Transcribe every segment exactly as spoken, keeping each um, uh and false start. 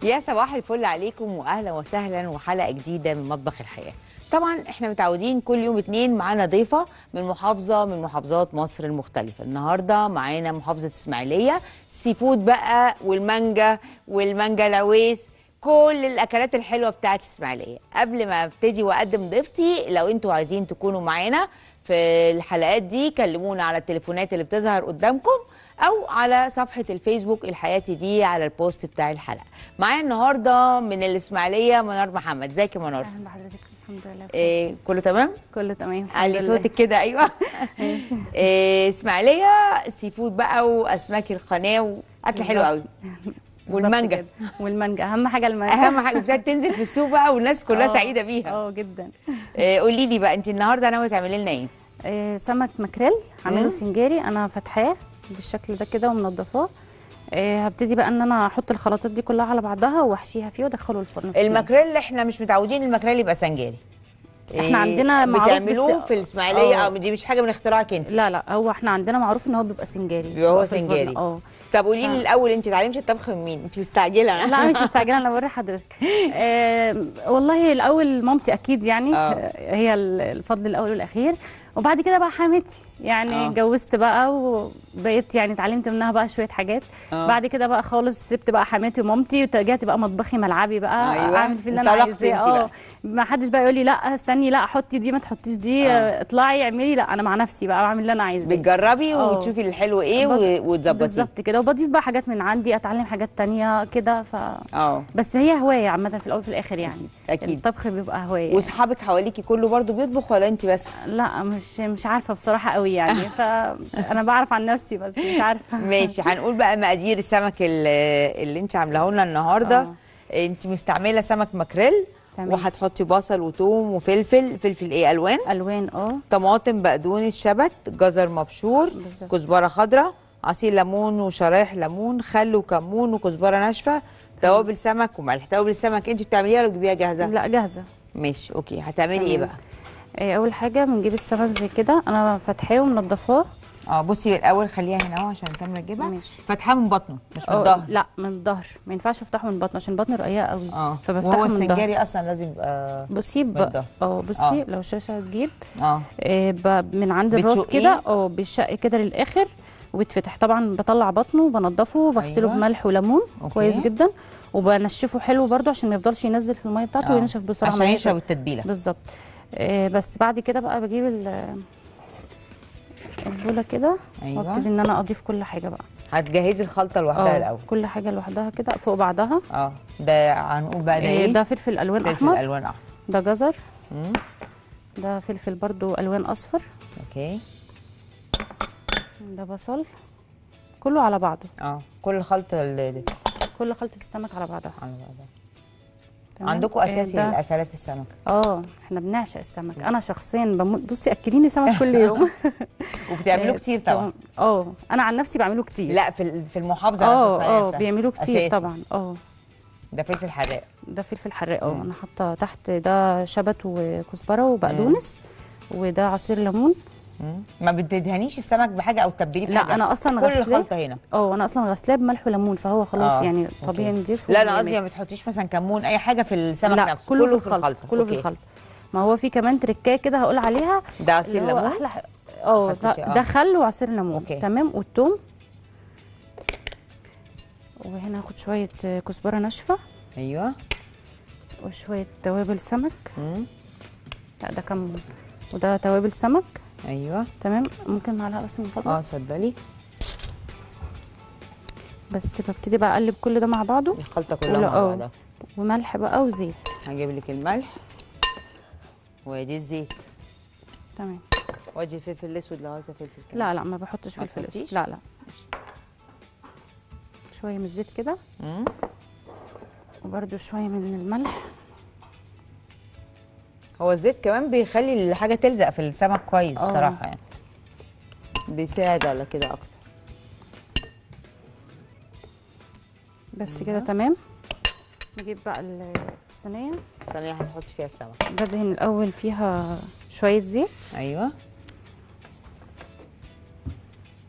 يا صباح الفل عليكم واهلا وسهلا وحلقه جديده من مطبخ الحياه. طبعا احنا متعودين كل يوم اتنين معانا ضيفه من محافظه من محافظات مصر المختلفه. النهارده معانا محافظه اسماعيليه، سي فود بقى والمانجا والمانجا العويس، كل الاكلات الحلوه بتاعت اسماعيليه. قبل ما ابتدي واقدم ضيفتي، لو انتوا عايزين تكونوا معانا في الحلقات دي كلمونا على التليفونات اللي بتظهر قدامكم او على صفحه الفيسبوك الحياه تي في على البوست بتاع الحلقه. معايا النهارده من الاسماعيليه منار محمد. ازيك يا منار؟ اهلا بحضرتك. الحمد لله بخير. إيه كله تمام؟ كله تمام الحمد علي لله. صوتك كده. ايوه. إيه اسماعيليه سي فود بقى واسماك القناه واكل حلو قوي. والمانجا والمانجا اهم حاجه المانجا. اهم حاجه ابتدت تنزل في السوق بقى والناس كلها سعيده بيها. اه جدا. إيه قولي لي بقى انت النهارده ناويه تعملي لنا ايه؟ آه سمك ماكريل عامله سنجاري، انا فاتحاه بالشكل ده كده ومنضفاه. آه هبتدي بقى ان انا احط الخلطات دي كلها على بعضها واحشيها فيه وادخله الفرن. الماكريل احنا مش متعودين الماكريل يبقى سنجاري. احنا إيه عندنا معروف بتعملوه في الاسماعيليه او دي مش حاجه من اختراعك انت؟ لا لا، هو احنا عندنا معروف ان هو بيبقى سنجاري. بيبقى هو سنجاري. اه طب قولي لي الاول، انت اتعلمتي الطبخ من مين؟ انت مستعجله؟ لا مش مستعجله، انا بوري حضرتك. آه والله الاول مامتي اكيد يعني أوه. هي الفضل الاول والاخير، وبعد كده بقى حماتي يعني اتجوزت بقى وبقيت يعني اتعلمت منها بقى شويه حاجات. أوه. بعد كده بقى خالص سبت بقى حماتي ومامتي ورجعت بقى مطبخي ملعبي بقى. أيوة. اعمل في اللي انا عايزاه. اه ما حدش بقى يقول لي لا استني، لا حطي دي ما تحطيش دي. أوه. اطلعي اعملي، لا انا مع نفسي بقى اعمل اللي انا عايزاه. بتجربي وتشوفي الحلو ايه وتظبطيه بالظبط كده، وبضيف بقى حاجات من عندي، اتعلم حاجات تانية كده. ف اه بس هي هوايه عامه في الاول وفي الاخر يعني. اكيد الطبخ بيبقى هوايه. واصحابك حواليكي كله برضو بيطبخ ولا انت بس؟ لا مش مش عارفه بصراحه قوي يعني. فانا بعرف عن نفسي بس مش عارفه. ماشي، هنقول بقى مقادير السمك اللي, اللي انت عاملاه لنا النهارده. أوه. انت مستعمله سمك ماكريل وهتحطي بصل وثوم وفلفل. فلفل ايه؟ الوان؟ الوان اه طماطم، بقدونس، شبت، جزر مبشور، كزبره خضراء، عصير ليمون وشرايح ليمون، خل وكمون وكزبره ناشفه، توابل سمك وملح. توابل السمك انت بتعمليها ولا بتجيبيها جاهزه؟ لا جاهزه. ماشي اوكي. هتعملي تمام. ايه بقى؟ إيه اول حاجه بنجيب السمك زي كده، انا فاتحاه ومنضفاه. اه بصي الاول خليها هنا اهو عشان الكاميرا تجيبها. فاتحاه من بطنه مش من الظهر؟ لا من الظهر، ما ينفعش افتحه من بطنه عشان بطنه رقيقه قوي. اه فبفتحه وهو من الظهر. السنجاري اصلا لازم يبقى بصي ب... اه بصي أوه. لو الشاشه هتجيب اه إيه ب... من عند الراس كده اه بيشق كده للاخر وبيتفتح. طبعا بطلع بطنه وبنضفه وبغسله أيوة. بملح وليمون كويس جدا، وبنشفه حلو برده عشان ما يفضلش ينزل في الميه بتاعته وينشف بسرعه عشان يشرب التتبيله بالظبط. إيه بس بعد كده بقى بجيب البوله كده أيوة. وابتدي ان انا اضيف كل حاجه بقى. هتجهزي الخلطه لوحدها الاول؟ كل حاجه لوحدها كده فوق بعضها. اه ده هنقول بقى ده ايه؟ ده فلفل الوان فلفل احمر. فلفل الوان احمر. ده جزر. امم ده فلفل برضو الوان اصفر. اوكي. ده بصل. كله على بعضه. اه كل الخلطه اللي كل خلطه السمك على بعضها. على بعضها. عندكم اساسي إيه الاكلات السمك؟ اه احنا بنعشق السمك. انا شخصيا بموت. بصي اكليني سمك كل يوم. وبتعملوه كتير طبعا؟ اه انا عن نفسي بعمله كتير. لا في في المحافظه اه اه بيعملوه كتير أساسي. طبعا اه ده فلفل حراق. ده فلفل حراق اه انا حاطه تحت ده شبت وكزبره وبقدونس وده عصير ليمون. ما بتدهنيش السمك بحاجه او تتبليه بحاجه؟ لا انا اصلا كل الخلطه هنا. اه انا اصلا غسلاه بملح وليمون فهو خلاص آه. يعني طبيعي نضيف. لا انا قصدي ما بتحطيش مثلا كمون اي حاجه في السمك لا نفسه؟ كله, كله في الخلطه. كله أوكي. في الخلطه. ما هو في كمان تريكايه كده هقول عليها. ده عصير ليمون؟ احلى اه ده, ده خل وعصير ليمون تمام والثوم. وهنا هاخد شويه كزبره ناشفه. ايوه. وشويه توابل سمك. امم لا ده كمون. وده توابل سمك. ايوه تمام. ممكن معلقه بس من فضلك؟ اه اتفضلي. بس ببتدي بقى اقلب كل ده مع بعضه الخلطه كلها مع بعضها. وملح بقى وزيت. هجيب لك الملح وادي الزيت. تمام. وادي الفلفل الاسود لو عايزه فلفل كمان. لا لا ما بحطش فلفل اسود. لا لا ماشي. شويه من الزيت كده. امم وبرده شويه من الملح. هو الزيت كمان بيخلي الحاجه تلزق في السمك كويس بصراحه يعني. بيساعد على كده اكتر. بس كده تمام. نجيب بقى الصينيه. الصينيه هتحطي فيها السمك. بدهن الاول فيها شويه زيت. ايوه.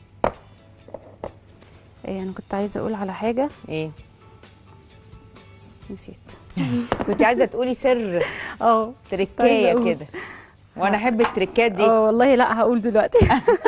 ايه انا كنت عايزه اقول على حاجه. ايه؟ نسيت. كنت عايزه تقولي سر اه تركايه كده، وانا احب التركات دي. اه والله لا هقول دلوقتي.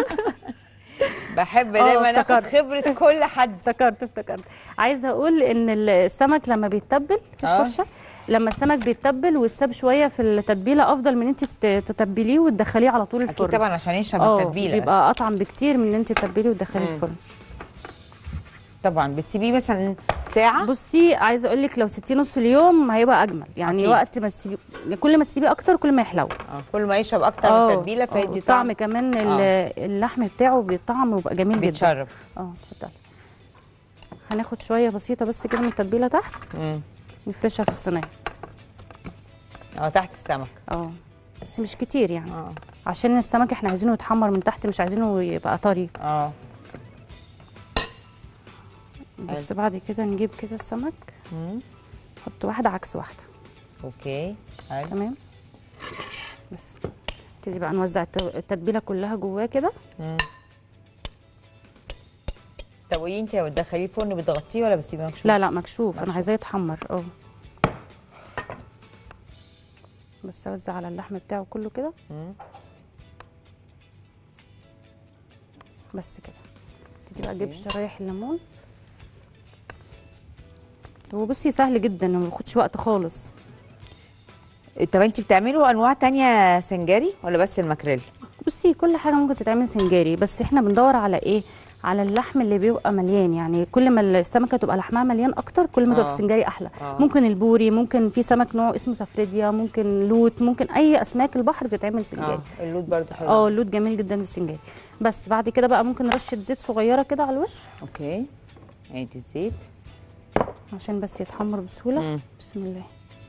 بحب دايما اخد خبره كل حد. افتكرت افتكرت عايزه اقول ان السمك لما بيتبل مفيش آه. فرشه، لما السمك بيتبل ويتساب شويه في التتبيله افضل من انت تتبليه وتدخليه على طول الفرن. اكيد طبعا عشان يشرب اه التتبيله، بيبقى اطعم بكتير من ان انت تتبليه وتدخليه الفرن. طبعا بتسيبيه مثلا ساعه. بصي عايزه اقول لك لو سبتيه نص اليوم هيبقى اجمل، يعني أكيد. وقت ما تسيبيه كل ما تسيبيه اكتر كل ما يحلو. اه كل ما يشرب اكتر من التتبيله فيدي طعم. طعم كمان آه. اللحم بتاعه بيطعم ويبقى جميل جدا. بيتشرب. اه اتفضلي. هناخد شويه بسيطه بس كده من التتبيله تحت. امم نفرشها في الصينيه. اه تحت السمك. اه بس مش كتير يعني. اه عشان السمك احنا عايزينه يتحمر من تحت، مش عايزينه يبقى طري. اه بس بعد كده نجيب كده السمك. امم نحط واحده عكس واحده. اوكي حلو تمام. بس نبتدي بقى نوزع التتبيله كلها جواه كده. امم طب قولي انت لو بتدخليه الفرن بتغطيه ولا بتسيبيه مكشوف؟ لا لا مكشوف, مكشوف. انا عايزاه يتحمر. اه بس اوزع على اللحم بتاعه كله كده. امم بس كده. ابتدي بقى اجيب شرايح الليمون. هو بصي سهل جدا وما بياخدش وقت خالص. طب انت بتعملوا انواع تانية سنجاري ولا بس الماكريل؟ بصي كل حاجه ممكن تتعمل سنجاري، بس احنا بندور على ايه؟ على اللحم اللي بيبقى مليان، يعني كل ما السمكه تبقى لحمها مليان اكتر كل ما تبقى في السنجاري احلى. أوه. ممكن البوري، ممكن في سمك نوع اسمه سافريديا، ممكن لوت، ممكن اي اسماك البحر بتتعمل سنجاري. اه اللوت برده حلو. اه اللوت جميل جدا بالسنجاري. بس بعد كده بقى ممكن رشه زيت صغيره كده على الوش. اوكي ادي الزيت عشان بس يتحمر بسهوله. مم. بسم الله.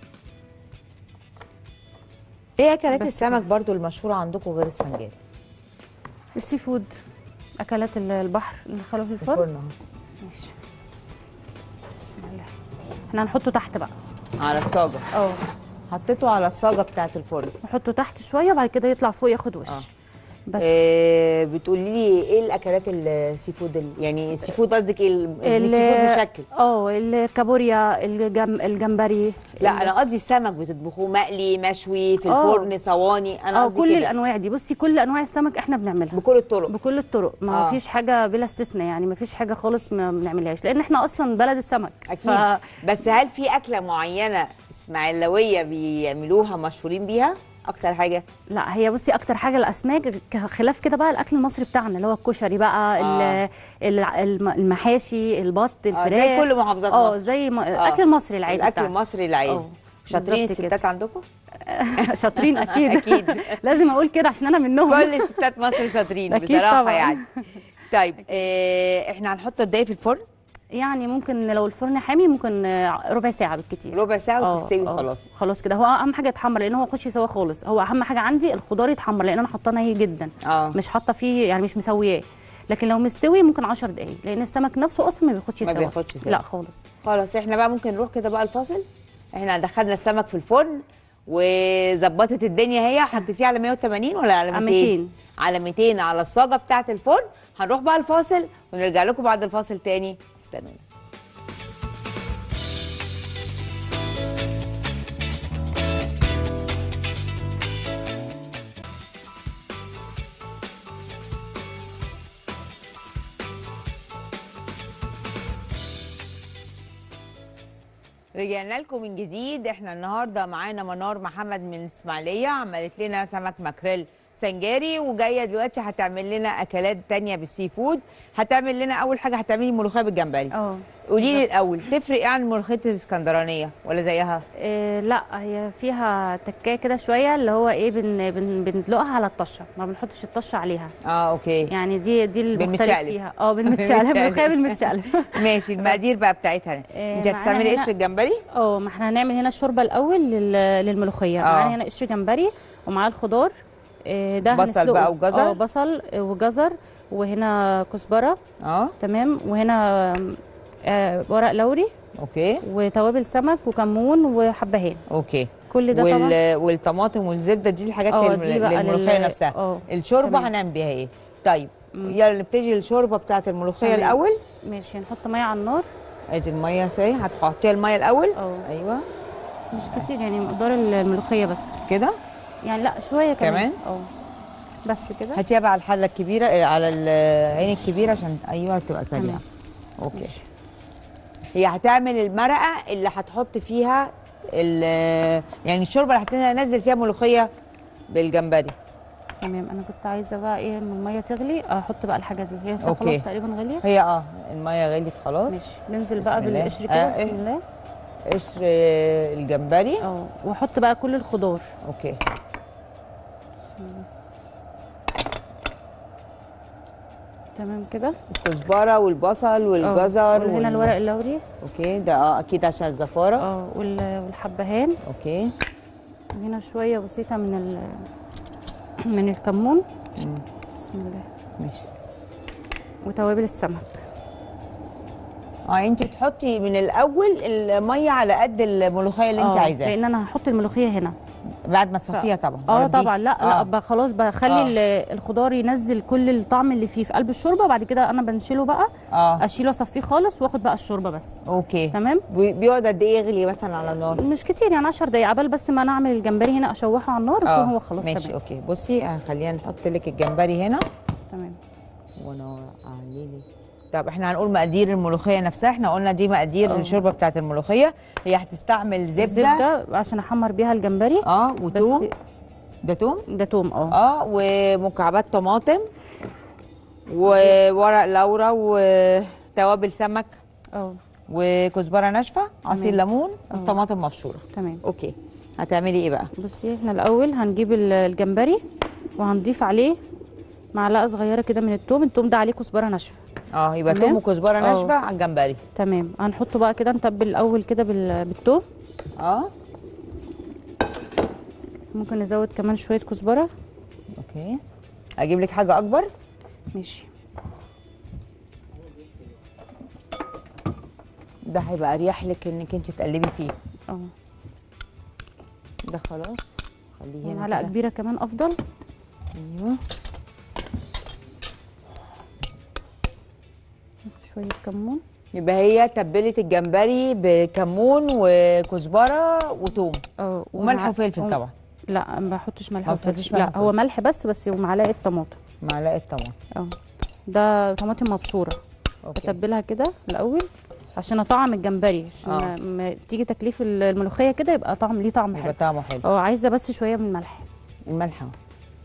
ايه اكلات السمك كده برضو المشهوره عندكم غير السنجاري؟ السي فود، اكلات البحر اللي خلوا في الفرن. الفرن اهو. ماشي. بسم الله. احنا هنحطه تحت بقى على الصاجه. اه حطيته على الصاجه بتاعه الفرن. نحطه تحت شويه وبعد كده يطلع فوق ياخد وش. أوه. بس إيه بتقولي لي ايه الاكلات السي فود؟ يعني السي فود قصدك ايه؟ السي فود مشكل؟ اه الكابوريا، الجم... الجمبري. لا انا قصدي السمك بتطبخوه مقلي مشوي في الفرن أوه. صواني. انا قصدي كل كده. الانواع دي. بصي كل انواع السمك احنا بنعملها بكل الطرق. بكل الطرق ما أوه. فيش حاجه بلا استثناء، يعني ما فيش حاجه خالص ما بنعملهاش لان احنا اصلا بلد السمك. اكيد. ف... بس هل في اكله معينه اسماعيلاويه بيعملوها مشهورين بيها اكتر حاجه؟ لا هي بصي اكتر حاجه الاسماك، خلاف كده بقى الاكل المصري بتاعنا اللي هو الكشري بقى. آه. المحاشي، البط، الفراخ. آه زي كل محافظات مصر. اه زي م... آه. الاكل المصري العادي الاكل المصري العادي. شاطرين الستات عندكم؟ شاطرين اكيد. اكيد لازم اقول كده عشان انا منهم. كل ستات مصر شاطرين بصراحه طبعا. يعني طيب إيه احنا هنحطه قد ايه في الفرن؟ يعني ممكن لو الفرن حامي ممكن ربع ساعه بالكتير. ربع ساعه وتستوي خلاص. خلاص كده. هو اهم حاجه يتحمر لان هو ما ياخدش سوا خالص. هو اهم حاجه عندي الخضار يتحمر لان انا حاطاه ني جدا. اه مش حاطه فيه يعني مش مسوياه. لكن لو مستوي ممكن عشر دقايق لان السمك نفسه اصلا ما بياخدش سوا. ما بياخدش سوا لا خالص. خلاص احنا بقى ممكن نروح كده بقى الفاصل. احنا دخلنا السمك في الفرن وظبطت الدنيا. هي حطيتيه على مية وتمانين ولا على ميتين؟ ميتين. على ميتين على الصاجه بتاعه الفرن. هنروح بقى الفاصل ونرجع لكم بعد الفاصل تاني. استنونا. رجعنا لكم من جديد. احنا النهارده معانا منار محمد من الاسماعيليه، عملت لنا سمك ماكريل سنجاري، وجايه دلوقتي هتعمل لنا اكلات تانية بالسي فود. هتعمل لنا اول حاجه هتعملي ملوخيه بالجمبري. اه قولي لي الاول تفرق ايه عن ملوخيه الاسكندرانيه ولا زيها؟ إيه لا هي فيها تكايه كده شويه اللي هو ايه بن بن بندلقها على الطشه، ما بنحطش الطشه عليها. اه اوكي. يعني دي دي المختلف فيها. اه بالمتشقلب. ملوخيه بالمتشقلب. ماشي. المقادير بقى بتاعتها إيه؟ انت هتستعملي قشر الجمبري؟ اه ما احنا هنعمل هنا الشوربه الاول للملوخيه. معانا هنا قشر جمبري ومعاه الخضار. إيه ده بصل بقى وجزر. اه بصل وجزر وهنا كزبره. اه تمام. وهنا آه ورق لوري. اوكي. وتوابل سمك وكمون وحبهان. اوكي. كل ده وال... طبعا. والطماطم والزبده دي الحاجات للملوخيه نفسها. أوه. الشوربه هنعمل بيها ايه؟ طيب يلا نبتدي الشوربه بتاعت الملوخيه الاول. ماشي. نحط ميه على النار. ادي الميه اهي، هتحطيها الميه الاول. اه ايوه بس مش كتير يعني، مقدار الملوخيه بس كده يعني، لا شويه كمان كمان؟ اه بس كده. هاتيها بقى على الحله الكبيره، آه، على العين الكبيره عشان ايوه تبقى سريعه. تمام. اوكي. ماشي. هي هتعمل المرقه اللي هتحط فيها ال- يعني الشوربه اللي هتنزل فيها ملوخيه بالجمبري. تمام. انا كنت عايزه بقى ايه، لما الميه تغلي احط بقى الحاجه دي، هي كده أوكي. خلاص تقريبا غليت. هي اه الميه غليت خلاص. ماشي. ننزل بسم بقى الله. بالقشر كده. آه بسم إيه؟ الله. قشر الجمبري. اه واحط بقى كل الخضار. اوكي. تمام كده. الكزبره والبصل والجزر وهنا وال... الورق اللوري. اوكي ده اه اكيد عشان الزفاره. اه وال- والحبهان. اوكي. وهنا شويه بسيطه من ال من الكمون. مم. بسم الله. ماشي. وتوابل السمك. اه انت بتحطي من الاول الميه على قد الملوخيه اللي انت آه، عايزاها لان انا هحط الملوخيه هنا. بعد ما تصفيها طبعا. اه ولا دي؟ طبعا. لا آه. لا بقى خلاص بخلي آه. ال- الخضار ينزل كل الطعم اللي فيه في قلب الشوربه، وبعد كده انا بنشيله بقى. اه اشيله اصفيه خالص واخد بقى الشوربه بس. اوكي. تمام. بي- بيقعد قد ايه يغلي مثلا على النار؟ مش كتير يعني عشر دقايق، عبال بس ما نعمل الجمبري هنا اشوحه على النار يكون هو خلاص. ماشي تمام. اوكي. بصي هنخلينا نحط لك الجمبري هنا تمام. وانا اعلي لي. طب احنا هنقول مقادير الملوخيه نفسها. احنا قلنا دي مقادير أوه. الشوربه بتاعت الملوخيه. هي هتستعمل زبده. الزبده عشان احمر بيها الجمبري. اه بس وتوم. ده توم. ده توم. اه اه ومكعبات طماطم وورق لورا وتوابل سمك اه وكزبره ناشفه عصير ليمون أوه. وطماطم مبشوره. تمام. اوكي. هتعملي ايه بقى؟ بصي احنا الاول هنجيب ال- الجمبري وهنضيف عليه معلقه صغيره كده من التوم. التوم ده عليه كزبره ناشفه. اه يبقى تمام. توم وكزبره أه. ناشفه على الجمبري. تمام. هنحطه بقى كده، نتبل الاول كده بال- بالتوم. اه ممكن نزود كمان شويه كزبره. اوكي. اجيب لك حاجه اكبر. ماشي. ده هيبقى اريح لك انك انت تقلبي فيه. اه ده خلاص خليه هنا معلقه كده. كبيره كمان افضل. ايوه. شويه كمون. يبقى هي تبلت الجمبري بكمون وكزبره وتوم اه وملح ومع- وفلفل وم- طبعا. لا ما بحطش ملح ما وفلفل. بتحطيش ملح لا وفلفل. هو ملح بس بس ومعلقه طماطم. معلقه طماطم. اه ده طماطم مبشوره. اوكي. بتبلها كده الاول عشان اطعم الجمبري، عشان آه. ما- ما تيجي تكليف الملوخيه كده يبقى طعم ليه طعم يبقى حلو. طعمه حلو. اه عايزه بس شويه من الملح. الملح اهو.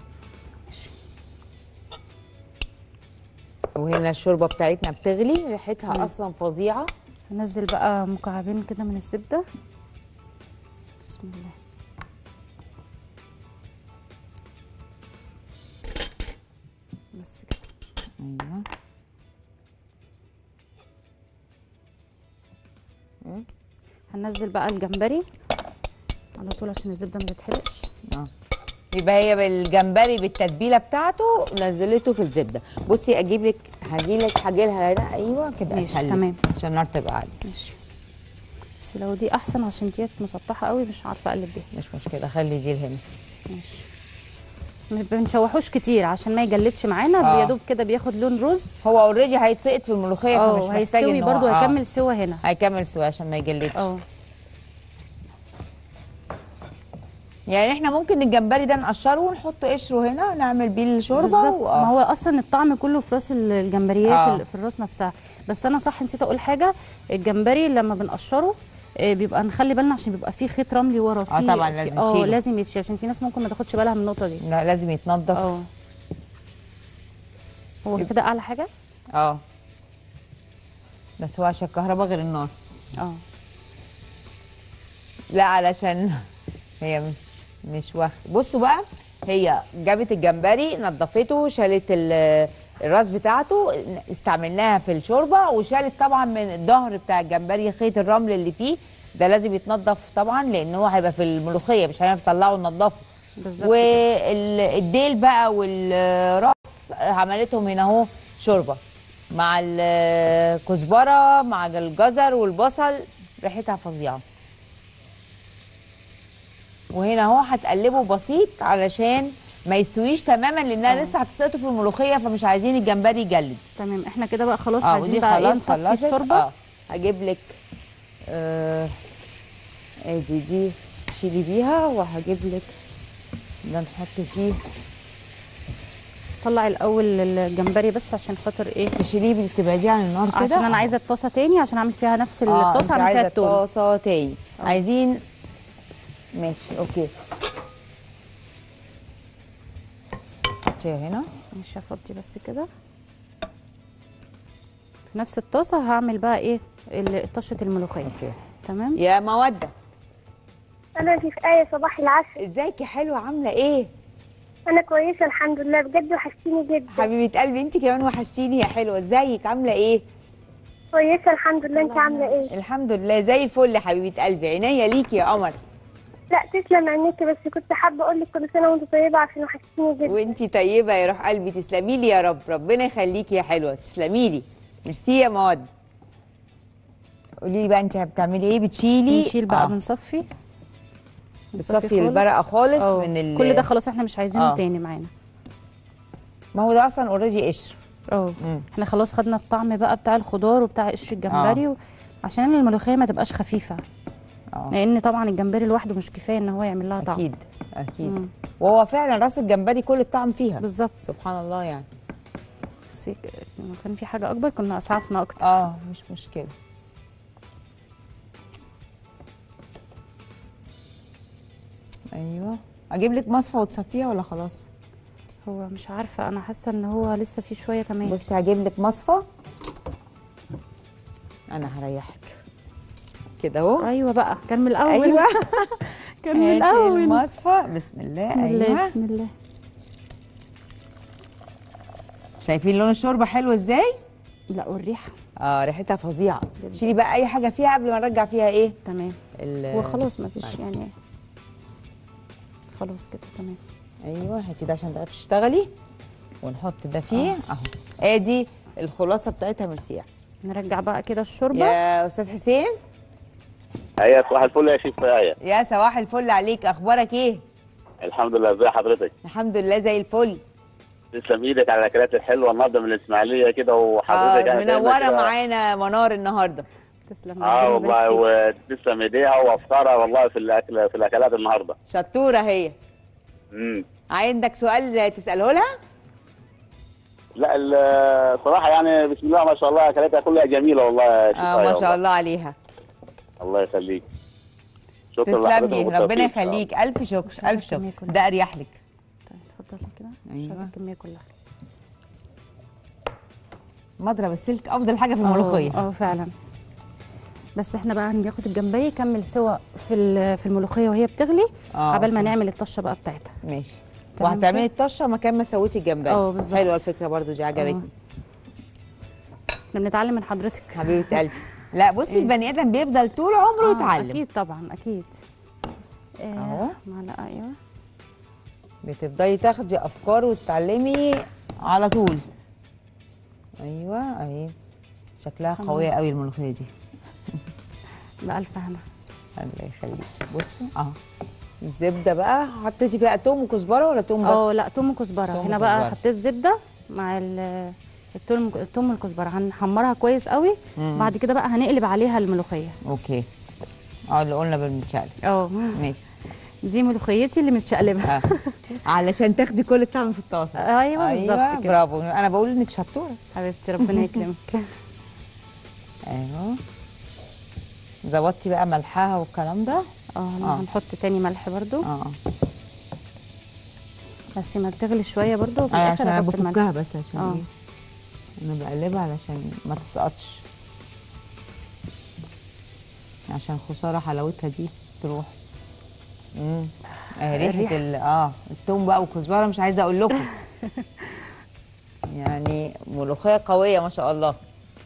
وهنا الشوربه بتاعتنا بتغلي ريحتها مم. اصلا فظيعه. هنزل بقى مكعبين كده من الزبده. بسم الله. بس كده. ايوه. هننزل بقى الجمبري على طول عشان الزبده ما تتحرقش. اه يبقى هي بالجمبري بالتتبيله بتاعته نزلته في الزبده. بصي اجيب لك هجي لك هاجي لها هنا. ايوه كده ماشي، اسهل لك، تمام. عشان النار تبقى عاليه. ماشي. بس لو دي احسن عشان ديت مسطحه قوي مش عارفه اقلب بيها. مش مشكله خلي دي هنا. ماشي. ما بنشوحوش كتير عشان ما يجلدش معانا. آه. يا دوب كده بياخد لون رز. هو اوريدي هيتسقط في الملوخيه فمش اه محتاج هيستوي ان هو برضو. آه. هيكمل سوا هنا. هيكمل سوا عشان ما يجلدش. اه يعني احنا ممكن الجمبري ده نقشره ونحط قشره هنا نعمل بيه الشوربه. بالظبط. و... ما هو اصلا الطعم كله في راس الجمبريه. آه. في, في الراس نفسها. بس انا صح نسيت اقول حاجه. الجمبري لما بنقشره آه، بيبقى نخلي بالنا عشان بيبقى فيه خيط رملي ورا. اه فيه طبعا فيه- لازم اه نشيله. لازم يتشيل عشان في ناس ممكن ما تاخدش بالها من النقطه دي. لا لازم يتنضف. اه هو كده اعلى حاجه. اه بس هو عشان الكهرباء غير النار. اه لا علشان هي مش مش واخد. بصوا بقى هي جابت الجمبري نضفته شالت ال- الراس بتاعته استعملناها في الشوربه وشالت طبعا من الظهر بتاع الجمبري خيط الرمل اللي فيه. ده لازم يتنضف طبعا لان هو هيبقى في الملوخيه مش هنعرف نطلعه وننضفه. بالظبط. والديل بقى والراس عملتهم هنا اهو شوربه مع الكزبره مع الجزر والبصل ريحتها فظيعه. وهنا اهو هتقلبه بسيط علشان ما يستويش تماما لانها أوه. لسه هتسقط في الملوخيه فمش عايزين الجمبري يجلد. تمام. احنا كده بقى خلاص اه عايزين ودي بقى ايه خلاص نصفي خلصت. الشوربه. اه هجيب لك آه ادي دي تشيلي بيها، وهجيب لك ده نحط فيه. طلع الاول الجمبري بس عشان خاطر ايه، تشيليه تبعديه عن النار كده، عشان انا أهو. عايزه الطاسه تاني عشان اعمل فيها نفس اه انت الطاسه اعمل فيها عايزه التوم. طاسه تاني. أوه. عايزين، ماشي اوكي. حطيها هنا. مش هفضي بس كده. في نفس الطاسه هعمل بقى ايه ال- طشه الملوخيه. اوكي تمام. يا مودة، أنا في آية صباح العسل. ازيك يا حلوه، عامله ايه؟ أنا كويسة الحمد لله، بجد وحشتيني جدا. حبيبه قلبي انت كمان وحشتيني يا حلوه، ازيك عامله ايه؟ كويسة الحمد لله، أنت عاملة إيه؟ الحمد لله زي الفل يا حبيبه قلبي، عينيا ليكي يا قمر. لا تسلم عينيكي، بس كنت حابة أقول لك كل سنة وأنت طيبة عشان وحشتيني جدا. وانتي طيبه يا روح قلبي، تسلمي لي يا رب، ربنا يخليكي يا حلوه، تسلمي لي. ميرسي يا مواد. قولي لي بقى انت بتعملي ايه؟ بتشيلي نشيل بقى آه. بنصفي بتصفي خالص. البرقه خالص أوه. من ال... كل ده خلاص احنا مش عايزينه آه. تاني معانا. ما هو ده اصلا اوريدي قشر. اه مم. احنا خلاص خدنا الطعم بقى بتاع الخضار وبتاع قشر الجمبري آه. و... عشان الملوخيه ما تبقاش خفيفه، اه لان طبعا الجمبري لوحده مش كفايه ان هو يعمل لها طعم. اكيد اكيد. مم. وهو فعلا راس الجمبري كل الطعم فيها بالظبط. سبحان الله يعني. بس لو كان في حاجه اكبر كنا اسعفنا اكتر. اه مش مشكله. ايوه اجيب لك مصفى وتصفيها ولا خلاص؟ هو مش عارفه، انا حاسه ان هو لسه في شويه كمان. بصي هجيب لك مصفى، انا هريحك كده اهو. ايوه بقى كان من الاول. ايوه كان من هاتي الاول. المصفى، بسم الله. بسم الله ايوه بسم الله. شايفين لون الشوربه حلو ازاي؟ لا والريحه اه ريحتها فظيعه. جدا. شيلي بقى اي حاجه فيها قبل ما نرجع فيها ايه تمام. ال- وخلاص ما فيش يعني، خلاص كده تمام. ايوه هاتي ده عشان تعرفي تشتغلي، ونحط ده فيه اهو. ادي الخلاصه بتاعتها من السياح. نرجع بقى كده الشوربه. يا استاذ حسين. ايوه صباح الفل يا شيف ايه. يا صباح الفل عليك، اخبارك ايه؟ الحمد لله، ازي حضرتك؟ الحمد لله زي الفل. تسلم ايدك على الاكلات الحلوه النهارده من الاسماعيليه كده، وحضرتك آه يعني دايماً منوره كده. معانا منار النهارده. تسلم اه ربنا والله، يبارك فيك. وتسلم ايديها وافكارها والله في الاكل في الاكلات النهارده. شطوره هي. امم عندك سؤال تساله لها؟ لا الصراحه يعني بسم الله ما شاء الله اكلاتها كلها جميله والله يا شيف اه آية ما شاء والله. الله عليها. الله يخليك. شكرا لحضرتك تسلمي وبالتوفيق. ربنا يخليك، الف مش شكر عايزة الف شكر. الكمية كلها. ده اريح لك. طيب اتفضلي كده. مش أيوة. عايزه الكميه كلها. مضرب السلك افضل حاجه في الملوخيه. اه اه فعلا. بس احنا بقى هناخد الجمبري يكمل سوا في ال- في الملوخيه وهي بتغلي، آه، عبال ما أوكي. نعمل الطشه بقى بتاعتها. ماشي. تمام وهتعملي كده؟ الطشه مكان ما سويتي الجمبري. اه بالظبط. حلوه الفكره برضو دي، عجبتني. احنا بنتعلم من حضرتك. حبيبه قلبي. لا بصي إيه. البني ادم بيفضل طول عمره آه يتعلم. اكيد طبعا اكيد. آه، أهو. معلقه ايوه. بتفضلي تاخدي افكار وتتعلمي على طول. ايوه اهي شكلها تمام. قويه قوي الملوخيه دي. بألف هنا. الله يخليك. بصي اهو الزبده بقى، حطيتي فيها توم وكزبره ولا توم بس؟ اه لا توم وكزبره. توم هنا بقى وكزبرة. حطيت زبده مع ال- التوم التوم والكزبره، هنحمرها كويس قوي. مم. بعد كده بقى هنقلب عليها الملوخيه. اوكي. اه اللي قلنا بالمتشقلب. اه ماشي. دي ملوخيتي اللي متشقلبه. آه. علشان تاخدي كل الطعم في الطاسه. ايوه بالظبط كده. برافو، انا بقول انك شطوره. حبيبتي ربنا يكرمك. ايوه ظبطتي بقى ملحها والكلام ده. اه آه. هنحط تاني ملح برضو، اه بس ما تغلي شويه برضو وفي أيوة، الاخر عشان انا احط الملح. بفكها بس عشان آه. ايه، انا بقلبها علشان ما تسقطش، عشان خساره حلاوتها دي تروح. امم آه ريحه الريحة. ال- اه الثوم بقى والكزبره مش عايزه اقول لكم. يعني ملوخيه قويه ما شاء الله.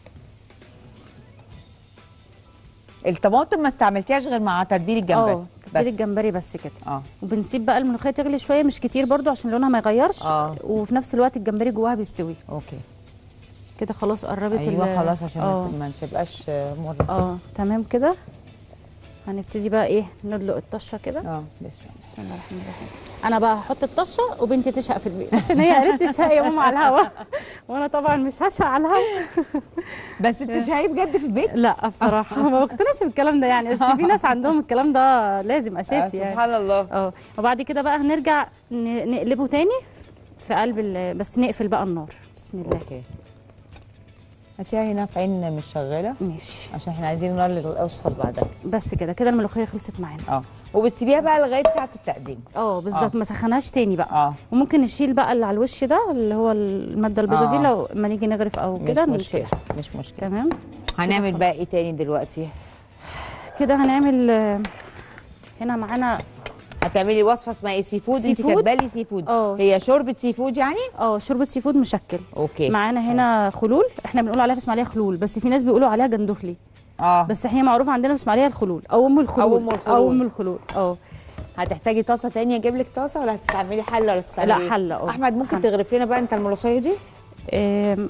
الطماطم ما استعملتيهاش غير مع تتبيل الجمبري اه تتبيل الجمبري بس كده. اه وبنسيب بقى الملوخيه تغلي شويه مش كتير برضو عشان لونها ما يغيرش. آه. وفي نفس الوقت الجمبري جواها بيستوي اوكي. كده. خلاص قربت. ايوه ال- خلاص عشان اه ما تبقاش مره. اه تمام كده. هنبتدي بقى ايه ندلق الطشه كده. اه بسم الله. بسم الله الرحمن الرحيم. انا بقى هحط الطشه وبنتي تشهق في البيت عشان هي قالت لي اشهقي يا ماما على الهوا وانا طبعا مش هشهق على الهوا. بس بتشهقي بجد في البيت؟ لا بصراحه ما بقتنعش بالكلام ده يعني، بس في ناس عندهم الكلام ده لازم اساسي آه يعني. سبحان الله. اه وبعد كده بقى هنرجع ن- نقلبه تاني في قلب ال- بس نقفل بقى النار. بسم الله. اوكي. هاتيها هنا في عين مش شغاله ماشي. عشان احنا عايزين النار الاصفر بعدها. بس كده كده الملوخيه خلصت معانا. اه وبتسيبيها بقى لغايه ساعه التقديم. اه بالظبط، آه. ما سخناش تاني بقى. اه وممكن نشيل بقى اللي على الوش ده اللي هو الماده البيضاء آه. دي لو ما نيجي نغرف او مش كده مشكله نشيلها. مش مشكله. تمام. هنعمل كده بقى خلاص. ايه تاني دلوقتي؟ كده هنعمل آه، هنا معانا هتعملي وصفه اسمها ايه؟ سي فود. سي انت فود؟ كاتبالي سي فود. اه. هي شوربه سي فود يعني؟ اه شوربه سي فود مشكل. اوكي. معانا هنا خلول، احنا بنقول عليها في اسماعيليه خلول بس في ناس بيقولوا عليها جندفلي. اه بس هي معروفه عندنا في اسماعيليه الخلول او ام الخلول. أو أم الخلول. او ام الخلول اه. هتحتاجي طاسه تانية اجيب لك طاسه ولا هتستعملي حله ولا هتستعملي لا إيه؟ حله اه. احمد ممكن حلة. تغرف لنا بقى انت الملوخيه دي؟ آم،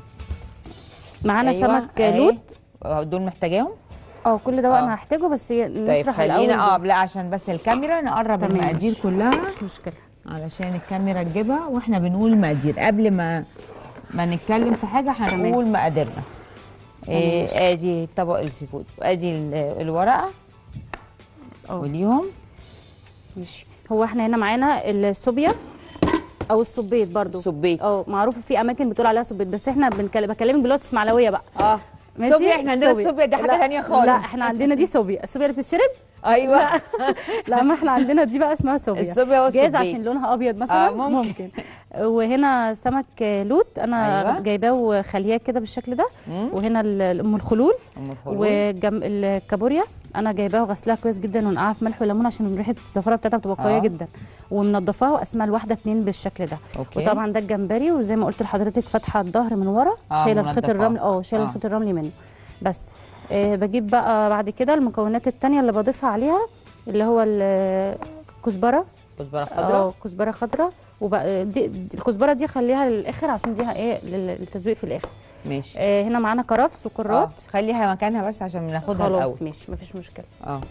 معانا أيوة، سمك أهي. لوت. آه، دول محتاجاهم؟ اه كل ده بقى آه. انا هحتاجه بس طيب نشرح الاول. خلينا اه لا عشان بس الكاميرا نقرب تمام، المقادير ماشي. كلها مش مشكله. علشان الكاميرا تجيبها واحنا بنقول مقادير قبل ما ما نتكلم في حاجه هنقول مقاديرنا. إيه ادي طبق السي فود وادي ال- الورقه اه وليهم. ماشي. هو احنا هنا معانا الصوبيا او الصبيط برضو. الصبيط. اه معروفه في اماكن بتقول عليها صبيط بس احنا بنكلم بكلمك دلوقتي اسماعيلويه بقى. اه ماشي؟ الصوبيا احنا عندنا الصوبيا. الصوبيا دي حاجه لا، ثانيه خالص. لا احنا عندنا دي صوبيا، الصوبيا اللي بتتشرب. ايوه لا لا ما احنا عندنا دي بقى اسمها صوبيا. الصوبيا والصبيط. جايز عشان لونها ابيض مثلا. آه، ممكن. ممكن. وهنا سمك لوت انا أيوة. جايباه وخلياه كده بالشكل ده. مم. وهنا ال- ام الخلول ام الخلول وجم الكابوريا انا جايباها وغسلاها كويس جدا ونقعها في ملح وليمون عشان ريحه الزفاره بتاعتها بتبقى قويه آه. جدا. ومنضفاها وقسمها لواحده اتنين بالشكل ده. أوكي. وطبعا ده الجمبري وزي ما قلت لحضرتك فاتحه الظهر من ورا. آه، شايله الخيط منضفاه. الرملي اه شايله آه. الخيط الرملي منه بس. آه بجيب بقى بعد كده المكونات التانية اللي بضيفها عليها اللي هو الكزبره. كزبره خضراء. اه كزبره خضراء. وبقى دي دي- الكزبره دي خليها للاخر عشان دي ايه لل- للتزويق في الاخر. ماشي. آه هنا معانا كرفس وكرات. اه خليها مكانها بس عشان ناخدها خلاص الاول. ماشي مفيش مشكله. اه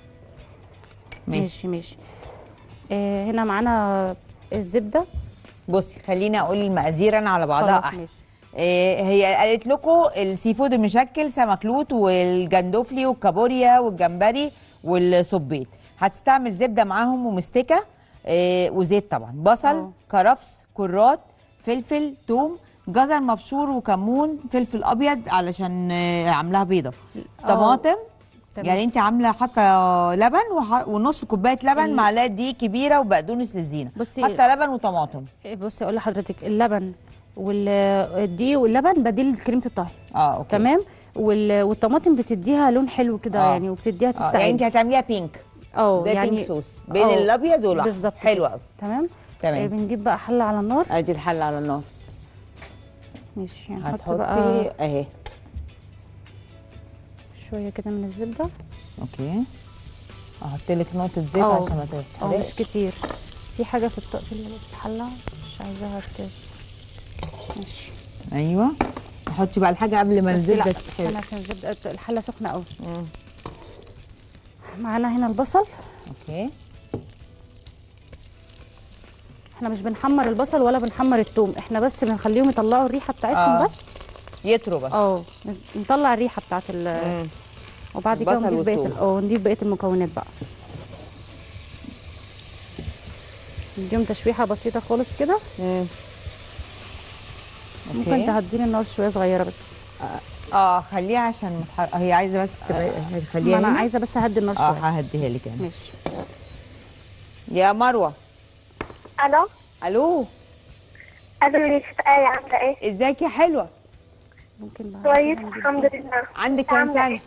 ماشي. ماشي ماشي. آه هنا معانا الزبده. بصي خليني اقول المقادير انا على بعضها خلاص احسن. ماشي. إيه هي قالت لكم السي فود المشكل سمك لوت والجندوفلي والكابوريا والجمبري والصبيط. هتستعمل زبده معاهم ومستكه إيه وزيت طبعا، بصل أوه. كرفس كرات فلفل توم جزر مبشور وكمون فلفل ابيض علشان آه، عاملاها بيضه طماطم. تمام. يعني انت عامله حاطه لبن وح... ونص كوبايه لبن ال- معلقه دي كبيره وبقدونس للزينه. بصي- حاطه لبن وطماطم. بصي اقول لحضرتك اللبن والدي واللبن بديل كريمه الطهي. اه اوكي. تمام. وال- والطماطم بتديها لون حلو كده آه. يعني وبتديها آه. يعني تستعين. انت هتعمليها بينك اه زي يعني بينك صوص بين آه، الابيض والاحمر. بالظبط حلو كده. قوي. تمام. تمام. آه بنجيب بقى حله على النار. ادي الحله على النار. ماشي هنحط هتحطي بقى اهي. شويه كده من الزبده. اوكي. احط لك نقطه زيت آه. عشان ما اه تتحرقش. مش كتير. في حاجه في الط- في الحله مش عايزاها ت- ماشي. ايوه. حطي بقى الحاجه قبل ما بس الزبده لا تتحرق. استنى عشان الزبده الحله سخنه قوي. مم. معانا هنا البصل. اوكي. احنا مش بنحمر البصل ولا بنحمر الثوم، احنا بس بنخليهم يطلعوا الريحه بتاعتهم آه. بس. يطروا بس. اه نطلع الريحه بتاعت ال مم. وبعد كده البصل نضيف بقيه والثوم. ال- اه نضيف بقيه المكونات بقى. نديهم تشويحه بسيطه خالص كده. مم. ممكن أوكي. تهديني النار شويه صغيره بس. اه خليها عشان متحرق. هي عايزه بس تبقى ما خليها انا هنا. عايزه بس اهدي النار اه شويه. ههديها لك انا. ماشي. يا مروه. الو الو الو يا ست آية عاملة ايه؟ ازيك يا حلوه؟ ممكن بقى كويس نجيب الحمد دي. لله. عندك كام عاملة سنه؟ إيه؟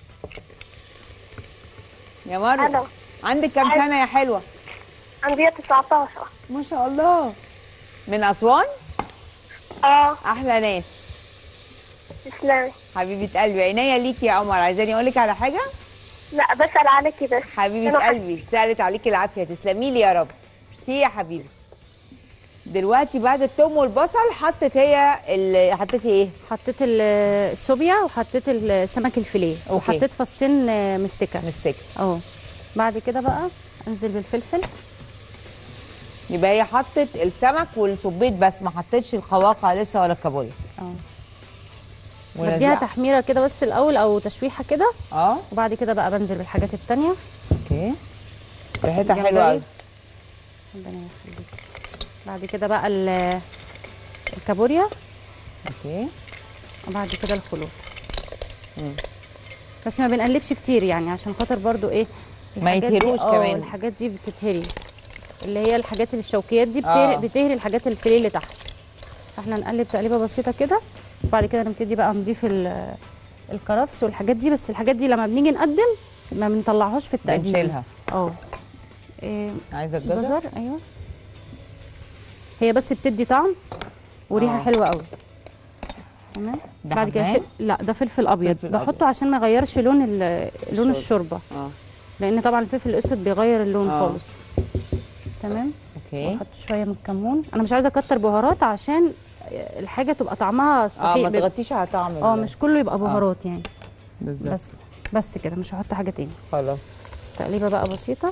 يا مروه. الو عندك كام سنه يا حلوه؟ عندي تسعتاشر. ما شاء الله. من اسوان؟ اه احلى ناس. تسلمي. حبيبه قلبي عينيا ليكي يا عمر. عايزاني اقول لك على حاجه؟ لا بسأل عليكي بس. حبيبه أنا قلبي سالت عليكي العافيه. تسلمي لي يا رب. ميرسي يا حبيبي. دلوقتي بعد الثوم والبصل حطت هي ال- حطيتي ايه؟ حطيت ال- الصوبيا وحطيت السمك الفيليه أوكي. وحطيت فصين آه، مستكه. مستك. اه بعد كده بقى انزل بالفلفل. يبقى هي حطت السمك والصبيط بس، ما حطتش القواقع لسه ولا الكابوريا. اه ونزع- بديها تحميره كده بس الاول او تشويحه كده، اه وبعد كده بقى بنزل بالحاجات التانيه. اوكي. ريحتها جمبري. حلوه قوي. ربنا يخليك. بعد كده بقى ال- الكابوريا، اوكي. وبعد كده الخلول. مم. بس ما بنقلبش كتير يعني عشان خاطر برضو ايه ما الحاجات دي- يتهروش اه كمان. الحاجات دي بتتهري، اللي هي الحاجات الشوكيات دي آه. بتهري, بتهري الحاجات الفيليه اللي تحت. فاحنا نقلب تقليبه بسيطه كده، وبعد كده نبتدي بقى نضيف ال- الكرفس والحاجات دي. بس الحاجات دي لما بنيجي نقدم ما بنطلعهاش في التقديم، بنشيلها. اه إيه، عايزه الجزر؟ جزر ايوه. هي بس بتدي طعم وريحه آه. حلوه قوي. تمام. ده بعد كده حبهان؟ فل... لا ده فلفل ابيض، فلفل أبيض. بحطه عشان ما يغيرش لون ال... لون الشوربة. الشوربه، اه لان طبعا الفلفل الاسود بيغير اللون آه. خالص. تمام. اوكي. واحط شويه من الكمون. انا مش عايزه اكتر بهارات عشان الحاجه تبقى طعمها اه صحيح. ما تغطيش على طعم ال- اه مش كله يبقى بهارات يعني. بالظبط. بس بس كده مش هحط حاجه تاني. خلاص. تقليبه بقى بسيطه.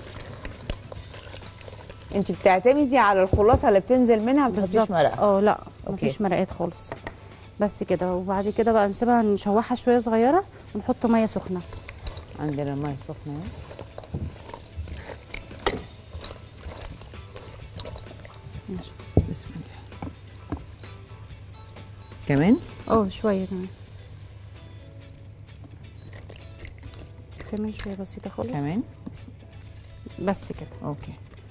انت بتعتمدي على الخلاصه اللي بتنزل منها، ما بتحطيش بالظبط. مرقه. اه لا أوكي. مفيش مرقات خالص. بس كده، وبعد كده بقى نسيبها نشوحها شويه صغيره ونحط ميه سخنه. عندنا الميه سخنه اهي. ماشي. بسم الله. كمان اه شويه كمان، كمان شويه بسيطه خالص. كمان بس كده. اوكي.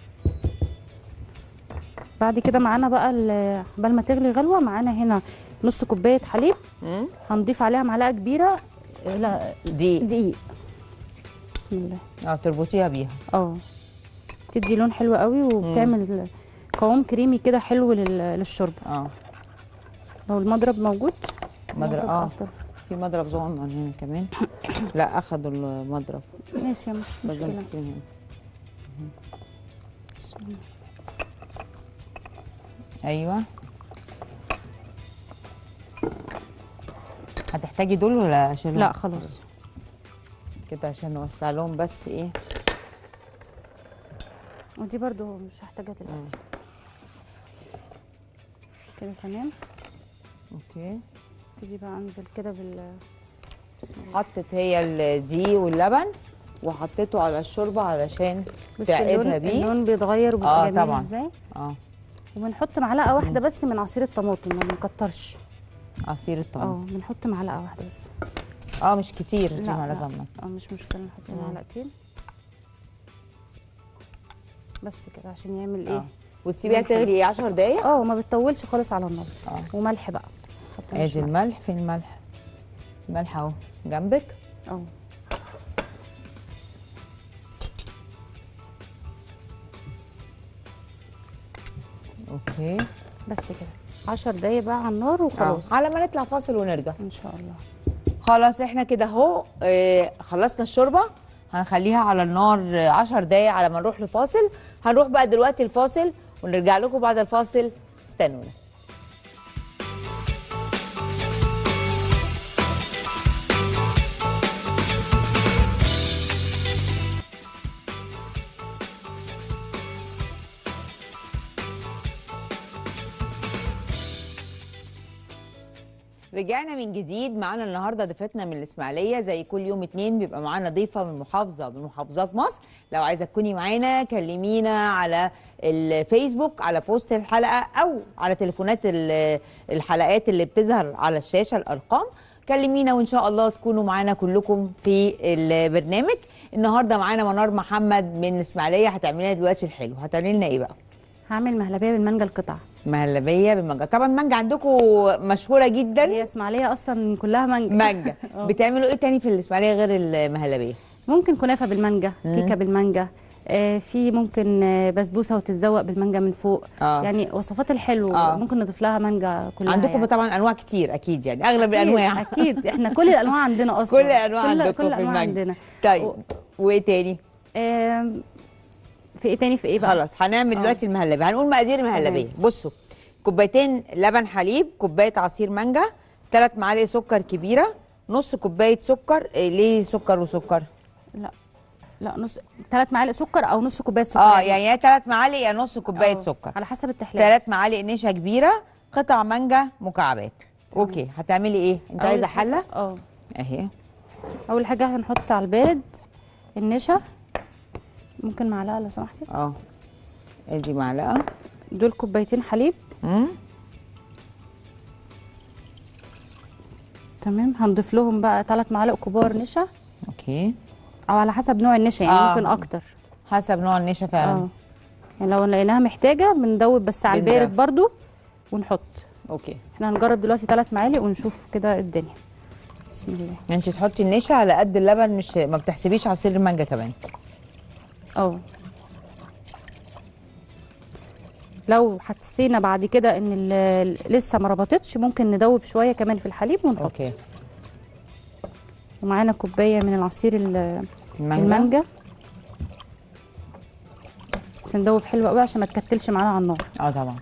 بعد كده معانا بقى ال- قبل ما تغلي غلوه معانا هنا نص كوبايه حليب، امم هنضيف عليها معلقه كبيره آه، لا دي دقيق. بسم الله. اه تربطيها بيها. اه تدي لون حلو قوي وبتعمل قوام كريمي كده حلو لل- للشوربه. اه لو المضرب موجود. مضرب اه أفضل. في مضرب صغنن هنا كمان. لا اخدوا المضرب. ماشي مش بس مشكله. امسكي من هنا. بسم الله. ايوه. هتحتاجي دول ولا اشيلهم؟ لا خلاص. كده عشان نوسع لهم بس ايه. ودي برضو مش هحتاجها دلوقتي. كده تمام. اوكي. ابتدي بقى انزل كده بال بسم الله. حطت هي الدقيق واللبن وحطيته على الشوربه علشان بس اللون تعقدها بيه. اللون بيتغير وبيبقى آه، جميل طبعاً. ازاي. اه وبنحط معلقه واحده بس من عصير الطماطم، ما بنكترش. عصير اه الطماطم. بنحط معلقه واحده بس. اه مش كتير دي لا، ما لا. لازم. اه مش مشكله نحط مم. معلقتين بس كده عشان يعمل اه ايه. وتسيبيها ممكن. تغلي ايه عشر دقايق. اه ما بتطولش خالص على النار. اه وملح بقى. حط ادي مش ملح. الملح. فين الملح؟ الملح اهو جنبك. اه اوكي. بس كده عشر دقايق بقى على النار وخلاص. آه. على ما نطلع فاصل ونرجع. ان شاء الله. خلاص احنا كده اهو آه، خلصنا الشوربه. هنخليها على النار آه، عشر دقايق على ما نروح لفاصل. هنروح بقى دلوقتي الفاصل ونرجع لكم بعد الفاصل. استنونا. رجعنا من جديد. معانا النهارده ضيفتنا من الاسماعيليه. زي كل يوم اتنين بيبقى معانا ضيفه من محافظه من محافظات مصر. لو عايزه تكوني معانا كلمينا على الفيسبوك على بوست الحلقه او على تليفونات ال- الحلقات اللي بتظهر على الشاشه الارقام. كلمينا وان شاء الله تكونوا معانا كلكم في البرنامج. النهارده معانا منار محمد من الاسماعيليه. هتعملي لنا دلوقتي الحلو. هتعملي لنا ايه بقى؟ هعمل مهلبيه بالمانجا القطع. مهلبيه بالمانجا. طبعا المانجا عندكم مشهوره جدا. هي اسماعيليه اصلا كلها مانجا. مانجا. آه. بتعملوا ايه تاني في الاسماعيليه غير المهلبيه؟ ممكن كنافه بالمانجا، مم. كيكه بالمانجا، آه في ممكن آه بسبوسه وتتزوق بالمانجا من فوق. آه. يعني وصفات الحلو آه. ممكن نضيف لها مانجا كلها. عندكم يعني. طبعا انواع كتير اكيد، يعني اغلب أكيد، الانواع. اكيد احنا كل الانواع عندنا اصلا. كل الانواع كل عندكم كل في الانواع المانجا. عندنا. طيب و- وايه تاني؟ آم، في ايه تاني؟ في ايه بقى؟ خلاص هنعمل دلوقتي المهلبيه. هنقول مقادير المهلبيه. بصوا، كوبايتين لبن حليب، كوبايه عصير مانجا، ثلاث معالق سكر كبيره، نص كوبايه سكر. إيه ليه سكر وسكر؟ لا لا، نص ثلاث معالق سكر او نص كوبايه سكر. اه يعني يا ثلاث معالق يا نص كوبايه أوه. سكر، على حسب التحليه. ثلاث معالق نشا كبيره، قطع مانجا مكعبات. اوكي، هتعملي ايه؟ انت عايزه حله؟ اه اهي. اول حاجه هنحط على البارد النشا، ممكن معلقه لو سمحتي. اه ادي معلقه. دول كوبايتين حليب. امم تمام. هنضيف لهم بقى ثلاث معالق كبار نشا، اوكي، او على حسب نوع النشا يعني. آه. ممكن اكتر حسب نوع النشا فعلا. اه يعني لو لقيناها محتاجه بندوب بس على بندوب. البارد برضو ونحط. اوكي، احنا هنجرب دلوقتي ثلاث معالق ونشوف كده الدنيا. بسم الله. انت تحطي النشا على قد اللبن، مش ما بتحسبيش عصير المانجا كمان؟ اه لو حسينا بعد كده ان ال- لسه ما ربطتش ممكن ندوب شويه كمان في الحليب ونحط. اوكي. ومعانا كوبايه من العصير ال- المانجا, المانجا. بس ندوب حلو قوي عشان ما تكتلش معانا على النار. اه طبعا.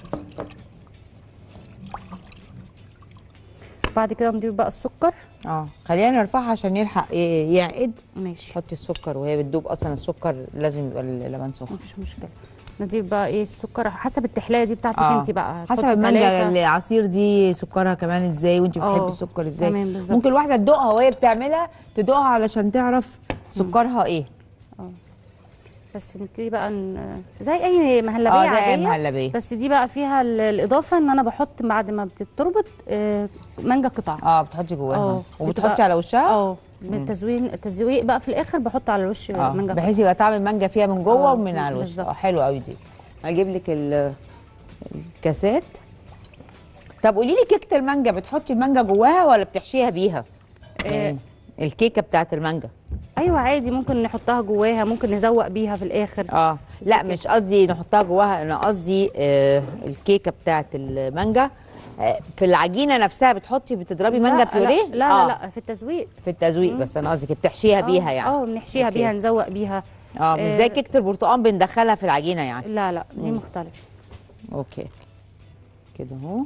بعد كده نضيف بقى السكر. اه خلينا نرفعها عشان يلحق ي- يعقد. ماشي، حطي السكر وهي بتدوب، اصلا السكر لازم يبقى اللبن سخن. مفيش مشكله. نضيف بقى ايه السكر حسب التحليه دي بتاعتك آه. انت بقى. حسب تحطي المانجا تلاتة. العصير دي سكرها كمان ازاي، وانت بتحبي آه، السكر ازاي. تمام بالظبط. ممكن الواحده تدوقها وهي بتعملها، تدوقها علشان تعرف سكرها ايه. بس نبتدي بقى ن... زي اي مهلبيه اه زي عاديه. اي مهلبيه. بس دي بقى فيها ال- الاضافه ان انا بحط بعد ما بتتربط آه، مانجا قطع. اه بتحطي جواها اه وبتحطي بتبقى- على وشها. اه بالتزوين التزويق بقى في الاخر بحط على الوش اه مانجا قطع. بحيث يبقى طعم المانجا فيها من جوه آه، ومن على الوش. بالظبط. اه حلو قوي دي. هجيب لك ال- الكاسات. طب قولي لي، كيكه المانجا بتحطي المانجا جواها ولا بتحشيها بيها؟ يعني الكيكه بتاعت المانجا. ايوه عادي، ممكن نحطها جواها، ممكن نزوق بيها في الاخر. اه لا كده. مش قصدي نحطها جواها، انا قصدي آه الكيكه بتاعت المانجا آه في العجينه نفسها بتحطي بتضربي مانجا بيوريه؟ لا لا, آه لا لا في التزويق. في التزويق. بس انا قصدي بتحشيها بيها يعني. اه بنحشيها أوكي. بيها، نزوق بيها. اه مش زي كيكه البرتقال بندخلها في العجينه يعني. لا لا دي مختلف. اوكي كده اهو.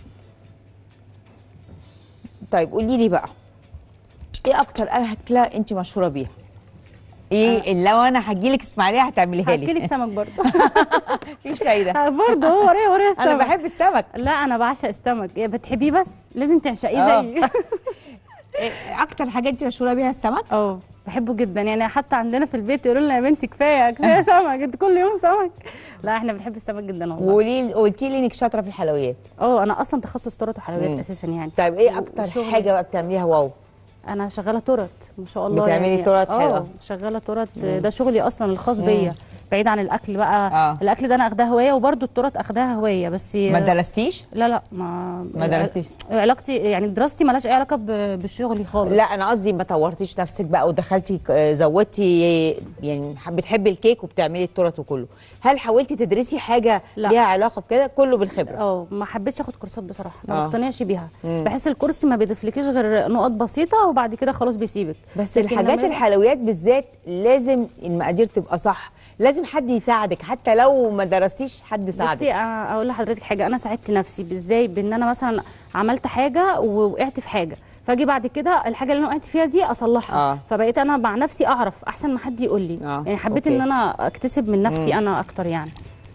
طيب قولي لي بقى، ايه اكتر اكله انت مشهوره بيها؟ ايه اللي لو انا هجيلك اسماعيليه هتعمليها لي؟ هاكلك سمك برضه. مفيش فايده. برضه هو وريه وريه السمك. انا بحب السمك. لا انا بعشق السمك. إيه بتحبيه بس لازم تعشقيه آه. زيي. إيه اكتر حاجه انت مشهوره بيها السمك؟ اه بحبه جدا يعني. حتى عندنا في البيت يقولوا لنا يا بنتي كفايه كفايه سمك، انت كل يوم سمك. لا احنا بنحب السمك جدا والله. وقولي قلتي لي انك شاطره في الحلويات. اه انا اصلا تخصص تورت وحلويات مم. اساسا يعني. طيب ايه اكتر وشغلي- حاجه بقى بتعمليها واو؟ انا شغاله تورت ما شاء الله. بتعملي يعني تورت اه حلوة. شغاله تورت. ده شغلي اصلا الخاص بيا، بعيد عن الاكل بقى. آه. الاكل ده انا اخداه هوايه، وبرده التورت اخداها هوايه. بس ما درستيش؟ لا لا ما ما درستيش؟ علاقتي يعني دراستي مالهاش اي علاقه ب- بشغلي خالص. لا انا قصدي ما طورتيش نفسك بقى ودخلتي آه، زودتي يعني بتحبي الكيك وبتعملي التورت وكله. هل حاولتي تدرسي حاجه لا. ليها علاقه بكده؟ كله بالخبره. اه ما حبيتش اخد كورسات بصراحه، ما آه. بقتنعش بيها. مم. بحس الكورس ما بيضيفلكيش غير نقط بسيطه وبعد كده خلاص بيسيبك. بس لكن الحاجات لما- الحلويات بالذات لازم المقادير تبقى صح، لازم حد يساعدك حتى لو ما درستيش حد ساعدك. بصي أنا اقول لحضرتك حاجه، انا ساعدت نفسي ازاي؟ بان انا مثلا عملت حاجه ووقعت في حاجه، فاجي بعد كده الحاجه اللي انا وقعت فيها دي اصلحها. آه. فبقيت انا مع نفسي اعرف احسن ما حد يقول لي. آه. يعني حبيت أوكي. ان انا اكتسب من نفسي انا اكتر يعني.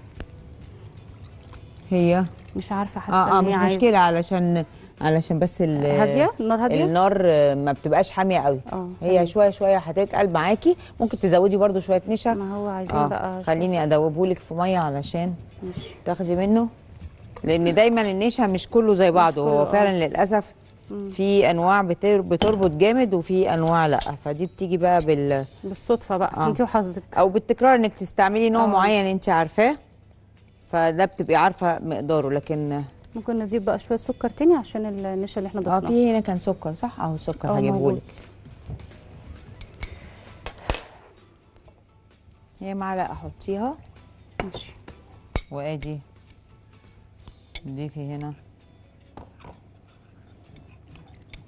هي مش عارفه حاسه اه اه ان هي مش عايزة- مشكله، علشان علشان بس ال- هاديه، النار هاديه. النار آه، ما بتبقاش حاميه قوي. اه هي تمام. شويه شويه هتتقل معاكي. ممكن تزودي برده شويه نشا. ما هو عايزين آه. بقى. خليني ادوبهولك في ميه علشان ماشي. تاخدي منه، لان دايما النشا مش كله زي بعضه. كله، هو آه. فعلا للاسف في انواع بتر- بتربط جامد وفي انواع لا، فدي بتيجي بقى بال بالصدفه بقى آه. انت وحظك. او بالتكرار انك تستعملي نوع آه. معين انت عارفاه، فده بتبقي عارفه مقداره. لكن ممكن نضيف بقى شويه سكر تاني عشان النشا اللي احنا اه ضفناه. في هنا كان سكر صح؟ اهو السكر آه، هجيبهولك. موجود. هي معلقه حطيها ماشي. وادي ضيفي هنا.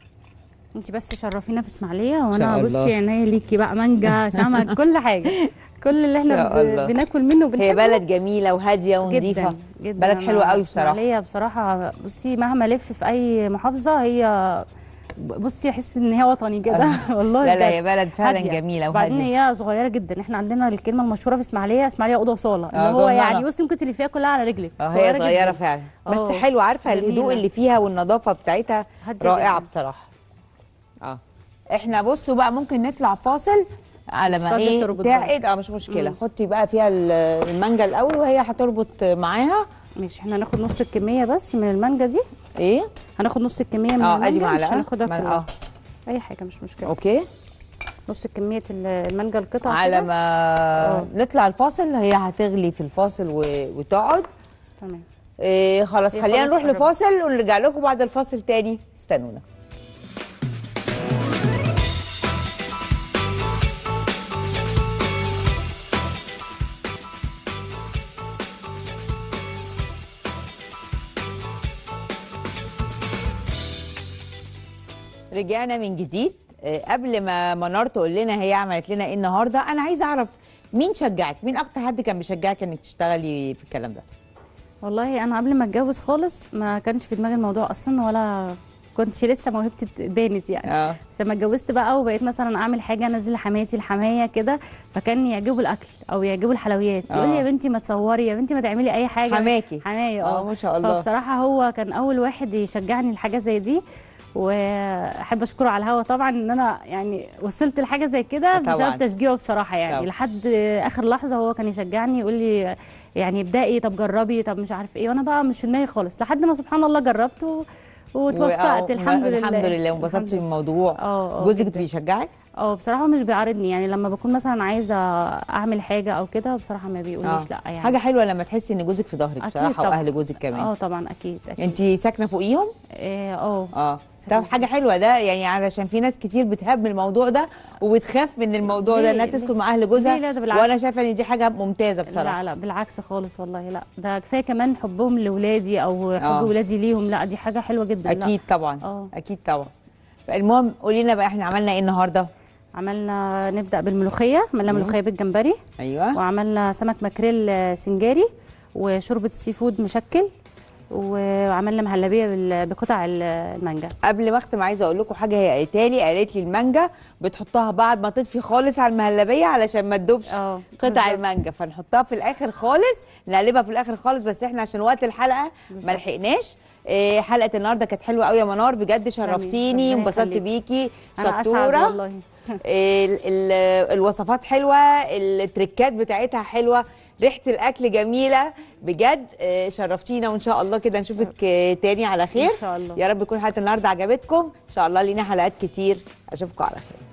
انت بس شرفينا في اسماعيليه، شاء وانا الله. بصي عينيا ليكي بقى، مانجا سمك كل حاجه. كل اللي احنا شاء الله. ب- بناكل منه وبنحبه. هي بلد جميله وهاديه ونظيفه. جدا جدا. بلد حلوه أنا قوي بصراحه. اسماعيليه بصراحه بصي مهما الف في اي محافظه هي بصي احس ان هي وطني كده والله. لا لا بجد. هي بلد فعلا هادية. جميله وبعدين وهاديه. هي صغيره جدا. احنا عندنا الكلمه المشهوره في اسماعيليه اسماعيليه اوضه وصاله، اللي آه، هو صغننة. يعني بصي ممكن تلفيها كلها على رجلك. اه هي صغيره جداً. فعلا بس آه، حلوه. عارفه الهدوء جميلة. اللي فيها والنظافه بتاعتها هادية رائعه جداً. بصراحه. اه احنا بصوا بقى ممكن نطلع فاصل على مش ما راضية ايه تربط تعقد. اه مش مشكله. مم. حطي بقى فيها ال- المانجا الاول وهي هتربط معاها. ماشي. احنا هناخد نص الكميه بس من المانجا دي. ايه هناخد نص الكميه من اه ادي المانجا مش معلقه هناخدها معلقة. كلها. اه اي حاجه مش مشكله. اوكي. نص كميه المانجا القطع على كده. ما اه. نطلع الفاصل هي هتغلي في الفاصل و... وتقعد. تمام. إيه خلاص هي خلينا خلاص نروح قربت. لفاصل ونرجع لكم بعد الفاصل تاني. استنونا. رجعنا من جديد. آه، قبل ما منار تقول لنا هي عملت لنا ايه النهارده، انا عايزه اعرف مين شجعك؟ مين اكتر حد كان بيشجعك انك تشتغلي في الكلام ده؟ والله انا قبل ما اتجوز خالص ما كانش في دماغي الموضوع اصلا، ولا كنتش لسه موهبتي بانت يعني. اه بس لما اتجوزت بقى وبقيت مثلا اعمل حاجه انزل لحماتي الحمايه كده، فكان يعجبه الاكل او يعجبه الحلويات. يقول لي آه. يا بنتي ما تصوري، يا بنتي ما تعملي اي حاجه. حماكي. حمايه اه اه. ما شاء الله. فبصراحه هو كان اول واحد يشجعني لحاجه زي دي، واحب اشكره على الهوا طبعا ان انا يعني وصلت لحاجه زي كده طبعاً. بسبب تشجيعه بصراحه يعني. طبعاً. لحد اخر لحظه هو كان يشجعني يقول لي يعني ابدأي، طب جربي، طب مش عارف ايه، وانا بقى مش في دماغي خالص لحد ما سبحان الله جربت و... وتوفقت و- الحمد لله. الحمد لله الحمد وانبسطتي لله. بالموضوع. اه اه جوزك جداً. بيشجعك؟ اه بصراحه مش بيعارضني يعني، لما بكون مثلا عايزه اعمل حاجه او كده بصراحه ما بيقوليش لا يعني. حاجه حلوه لما تحسي ان جوزك في ظهرك أكيد بصراحه طبعاً. واهل جوزك كمان. اه طبعا اكيد اكيد. انت ساكنه فوقيهم؟ اه اه اه طب حاجه حلوه ده يعني، علشان في ناس كتير بتهاب من الموضوع ده وبتخاف من الموضوع ده ليه؟ انها ليه؟ تسكن مع اهل جوزها. ليه؟ لا، ده بالعكس. وانا شايفه ان دي حاجه ممتازه بصراحه. لا لا بالعكس خالص والله. لا ده كفايه كمان حبهم لاولادي او حب آه. ولادي ليهم. لا دي حاجه حلوه جدا. لا. اكيد طبعا. اه. اكيد طبعا. المهم قولي لنا بقى احنا عملنا ايه النهارده؟ عملنا نبدا بالملوخيه. عملنا ملوخيه بالجمبري، ايوه. وعملنا سمك ماكريل سنجاري، وشوربه سي فود مشكل، وعملنا مهلبيه بال- بقطع المانجا. قبل ما اختم عايزه اقول لكم حاجه هي قالت لي قالت لي المانجا بتحطها بعد ما تطفي خالص على المهلبيه علشان ما تدوبش اه قطع بالظبط. المانجا، فنحطها في الاخر خالص، نقلبها في الاخر خالص، بس احنا عشان وقت الحلقه ما بالظبط. لحقناش. إيه، حلقه النهارده كانت حلوه قوي يا منار بجد، شرفتيني ربنا وانبسطت يخليك. بيكي. انا اسعد شطوره. والله. ال ال الوصفات حلوه، التريكات بتاعتها حلوه، ريحه الاكل جميله بجد. آه، شرفتينا وان شاء الله كده نشوفك آه، تاني على خير ان شاء الله. يا رب تكون حلقه النهارده عجبتكم. ان شاء الله لينا حلقات كتير. اشوفكم على خير.